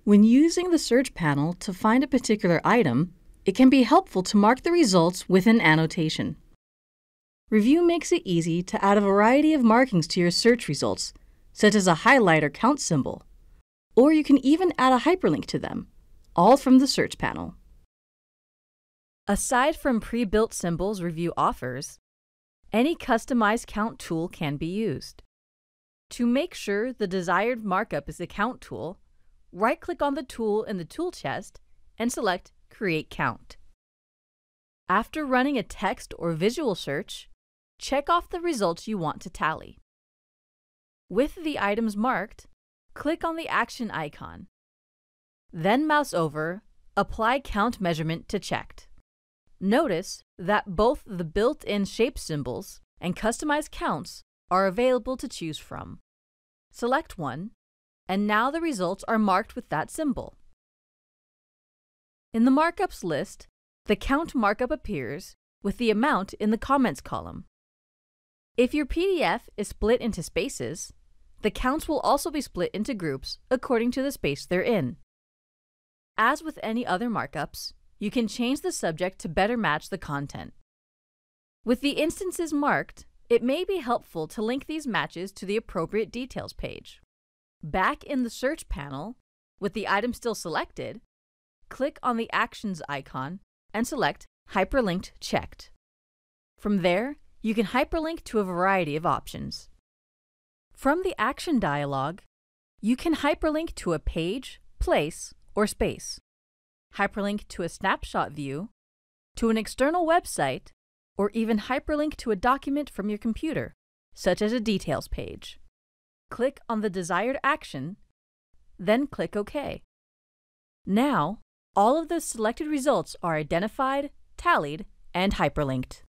When using the search panel to find a particular item, it can be helpful to mark the results with an annotation. Revu makes it easy to add a variety of markings to your search results, such as a highlight or count symbol, or you can even add a hyperlink to them, all from the search panel. Aside from pre-built symbols Revu offers, any customized count tool can be used. To make sure the desired markup is the count tool, right-click on the tool in the tool chest and select Create Count. After running a text or visual search, check off the results you want to tally. With the items marked, click on the action icon. Then mouse over Apply Count Measurement to Checked. Notice that both the built-in shape symbols and customized counts are available to choose from. Select one, and now the results are marked with that symbol. In the markups list, the count markup appears with the amount in the comments column. If your PDF is split into spaces, the counts will also be split into groups according to the space they're in. As with any other markups, you can change the subject to better match the content. With the instances marked, it may be helpful to link these matches to the appropriate details page. Back in the search panel, with the item still selected, click on the Actions icon and select Hyperlinked Checked. From there, you can hyperlink to a variety of options. From the Action dialog, you can hyperlink to a page, place, or space, hyperlink to a snapshot view, to an external website, or even hyperlink to a document from your computer, such as a details page. Click on the desired action, then click OK. Now, all of the selected results are identified, tallied, and hyperlinked.